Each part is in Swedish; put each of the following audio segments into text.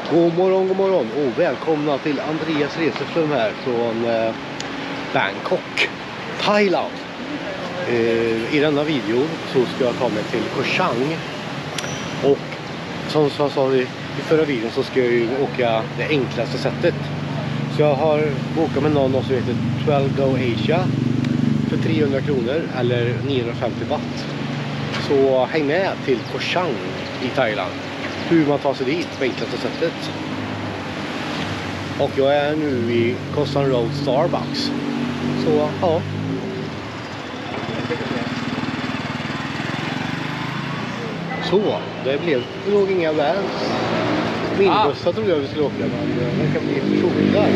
God morgon och välkomna till Andreas Reseflum här från Bangkok, Thailand. I denna video så ska jag ta mig till Koh Chang. Och som jag sa i förra videon så ska jag ju åka det enklaste sättet. Så jag har bokat med någon som heter 12 Go Asia för 300 kronor eller 950 baht. Så häng med till Koh Chang i Thailand. Hur man tar sig dit på enklaste sättet. Och jag är nu i Koh San Road Starbucks. Så ja. Så, det blev nog inga vans. Minibussar trodde jag vi skulle åka, men det kan bli personbilar.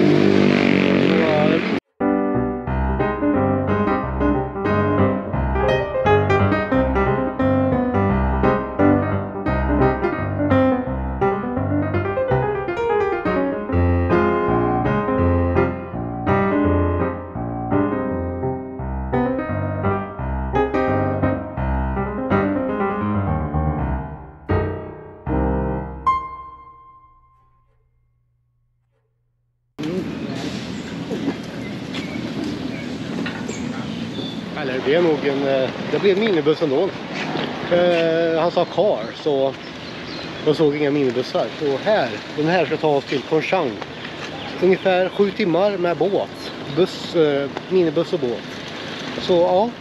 Eller det är nog det blir en minibuss ändå. Han sa car, så jag såg inga minibussar. Så den här ska ta oss till Koh Chang. Ungefär 7 timmar med båt. Minibuss och båt. Så ja.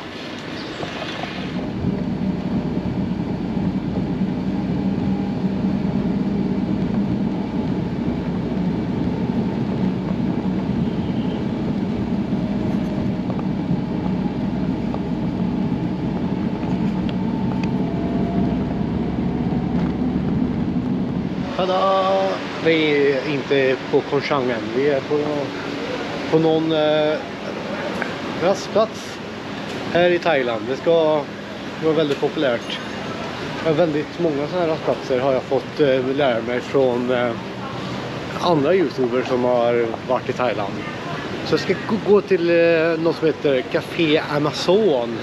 Tada! Vi är inte på Koh Chang än. Vi är på någon rastplats här i Thailand. Det ska vara väldigt populärt. Väldigt många sådana här rastplatser har jag fått lära mig från andra youtubers som har varit i Thailand. Så jag ska gå till något som heter Café Amazon.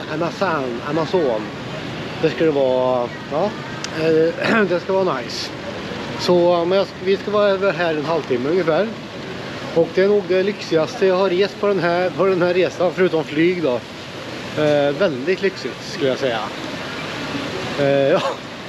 Det ska det vara, ja, det ska vara nice. Så men vi ska vara över här en halvtimme ungefär. Och det är nog det lyxigaste jag har rest på den här resan, förutom flyg då. Väldigt lyxigt skulle jag säga. Ja.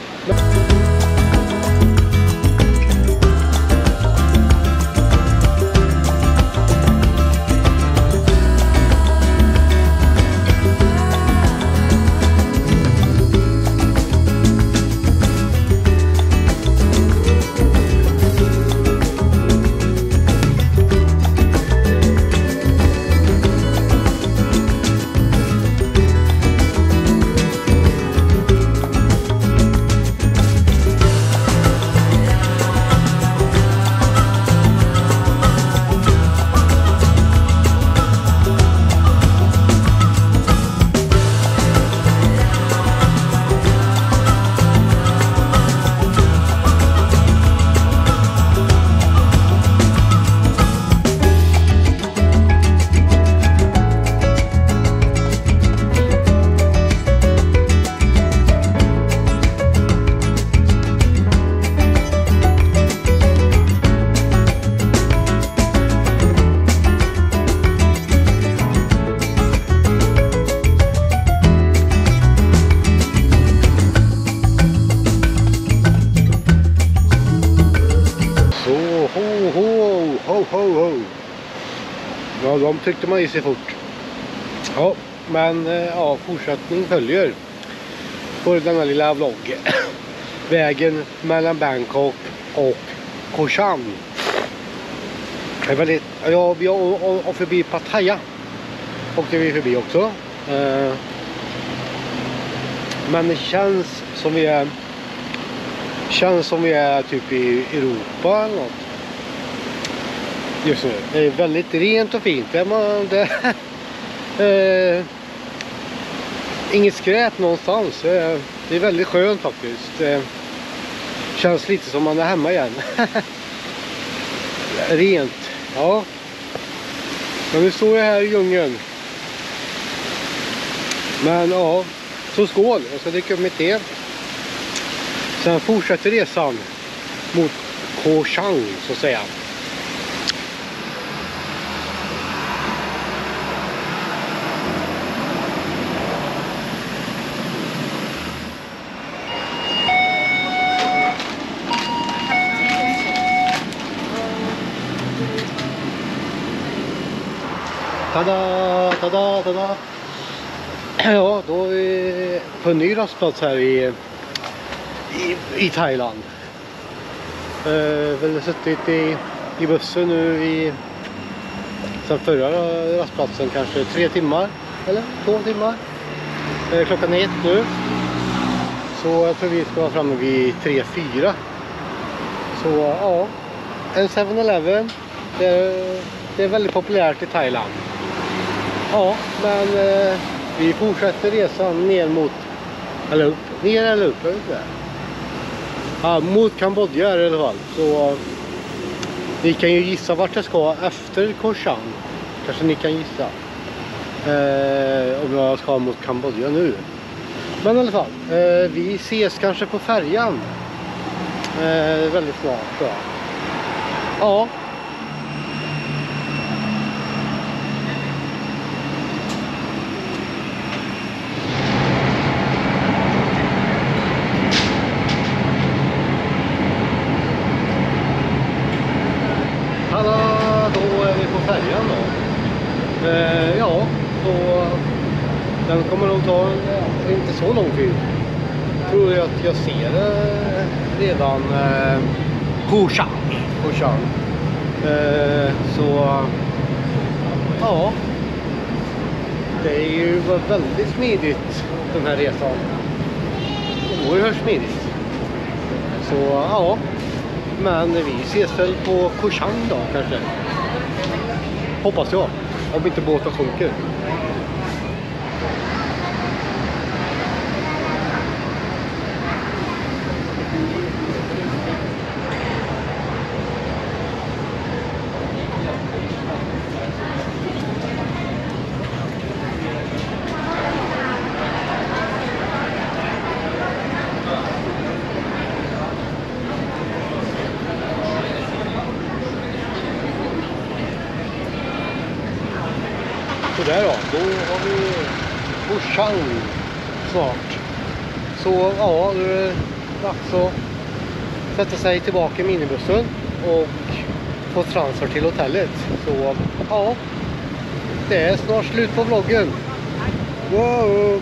Ja, de tyckte man i sig fort. Ja, men ja, fortsättning följer på denna lilla vlogg. Vägen mellan Bangkok och Koh Chang. Det är väldigt, ja, vi har förbi Pattaya. Och det är vi förbi också. Men det känns som vi är typ i Europa eller något. Just nu. Det är väldigt rent och fint. Inget skräp någonstans. Det är väldigt skönt faktiskt. Det känns lite som man är hemma igen. Rent. Ja. Men nu står jag här i djungeln. Men ja, så skål. Jag ska dricka upp mitt te. Sen fortsätter resan mot Koh Chang så att säga. Tada, tada, tada. Ja, då är vi på en ny rastplats här i Thailand. Väl suttit i bussen nu sen förra rastplatsen kanske 3 timmar eller 2 timmar. Klockan är 1 nu. Så jag tror vi ska vara framme vid 3-4. Så ja, en 7-Eleven. Det är väldigt populärt i Thailand. Ja, men vi fortsätter resan ner mot, eller upp, ner eller upp, ja, mot Kambodja i alla fall. Så ni kan ju gissa vart jag ska efter Koh Chang. Kanske ni kan gissa om jag ska mot Kambodja nu. Men i alla fall, vi ses kanske på färjan väldigt snart tror jag. Ja. Då är vi på färjan då. Ja, så den kommer nog ta inte så lång tid. Tror jag att jag ser redan Koh Chang. Så ja, det är ju väldigt smidigt den här resan. Oerhört smidigt. Så ja. Men vi ses väl på Koh Chang då kanske. Hoppas jag. Om inte båten sjunker. Så där då har vi Koh Chang snart. Så ja, nu är det dags att sätta sig tillbaka i minibussen och få transfer till hotellet. Så ja, det är snart slut på vloggen. Wow!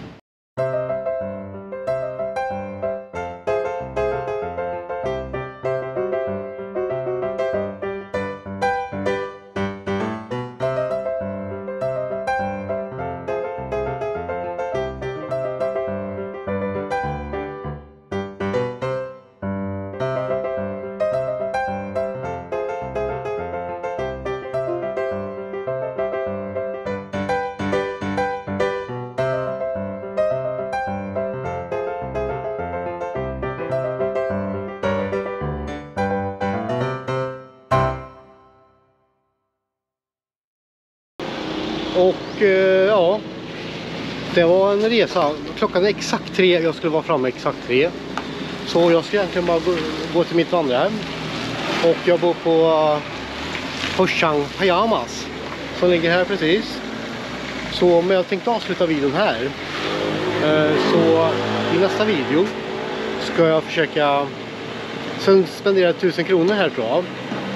Och ja, det var en resa. Klockan är exakt 3, jag skulle vara framme exakt 3. Så jag ska egentligen bara gå till mitt vandrarhem. Och jag bor på Koh Chang Payamas som ligger här precis. Så om jag tänkte avsluta videon här, så i nästa video ska jag försöka spendera 1000 kronor här tror jag,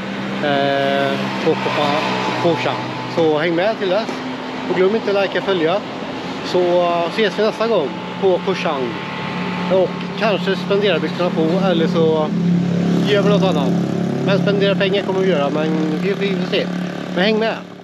på Koh Chang. Så häng med till dess. Och glöm inte att likea och följa. Så ses vi nästa gång på Koh Chang. Och kanske spendera byxorna på. Eller så gör vi något annat. Men spendera pengar kommer vi göra. Men vi får se. Men häng med.